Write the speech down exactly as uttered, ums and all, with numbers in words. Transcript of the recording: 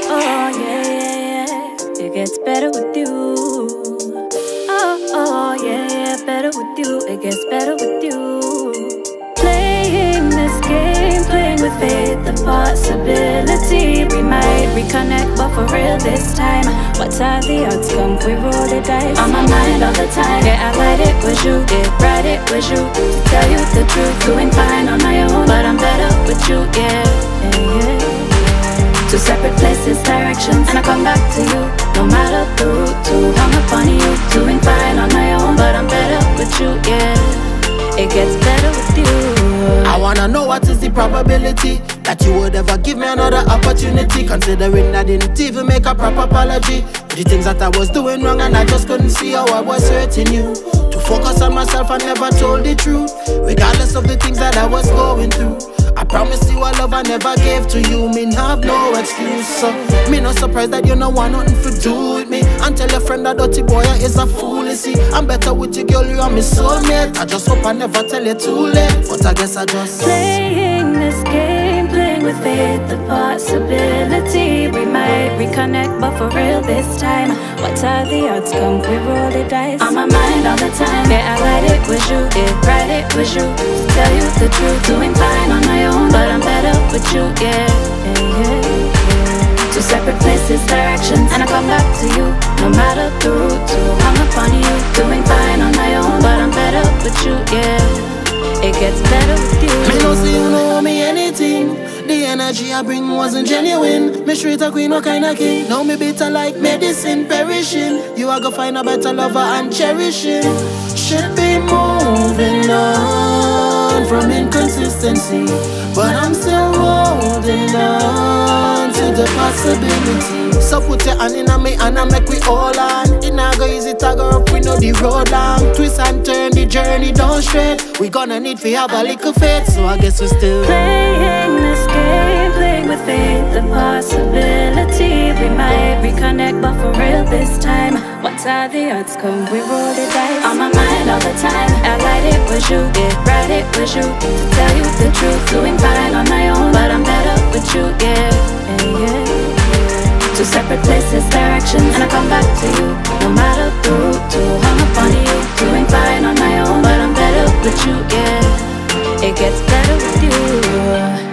oh, yeah, yeah, yeah. It gets better with you. Oh, oh, yeah, yeah, better with you. It gets better with you. Playing this game, playing with faith, the possibility we might reconnect, but for real this time. What are the odds? Come, we roll the dice. On my mind all the time. Yeah, I lied, it was you. Yeah, right, it was you. To tell you the truth, doing fine on my own, but I'm better with you. Yeah, yeah, yeah. Two separate places, directions, and I come back to you. No matter the route, too hung up on you. Doing fine on my own, but I'm better with you. Yeah. It gets better with you. I wanna know what is the probability that you would ever give me another opportunity, considering I didn't even make a proper apology for the things that I was doing wrong, and I just couldn't see how I was hurting you. To focus on myself, I never told the truth, regardless of the things that I was going through. I promise you a love I never gave to you. Me have no excuse, so me no surprised that you no want nothing to do with me. And tell your friend that dirty boy is a fool, you see. I'm better with you, girl, you are my soulmate. I just hope I never tell you too late, but I guess I just playing this game, playing with faith, the possibility we might reconnect, but for real this time. What are the odds? Come, we roll the dice. On my mind all the time. Yeah, I lied, it was you. Yeah, right, it was you. To tell you the truth, doing fine on my own, but I'm better with you. Yeah, yeah, yeah, yeah. Two separate places, directions, and I come back to you. No matter the route, too hung up on you. Doing fine on my own, but I'm better with you. Yeah, it gets better with you. Me no see you know me anything. The energy I bring wasn't genuine. Me straight a queen, no kind of king. Now me bitter like medicine, perishing. You are gonna find a better lover and cherishing. Should be moving on from inconsistency, but I'm still holding on to the possibility. So put your hand in on me and I make we all on. It not go easy to go up, we know the road long. Twist and turn, the journey down straight. We gonna need to have a little faith, so I guess we still playing this game, playing with faith, the possibility we might reconnect, but for real this time. What are the odds? Come, we roll the dice. On my mind all the time. I lied, it was you. Yeah, right, it was you. To tell you the truth, doing fine on my own, but I'm better with you. Yeah, yeah, yeah. Two separate places, directions, and I come back to you. No matter the route, too hung up on you. Doing fine on my own, but I'm better with you. Yeah, it gets better with you.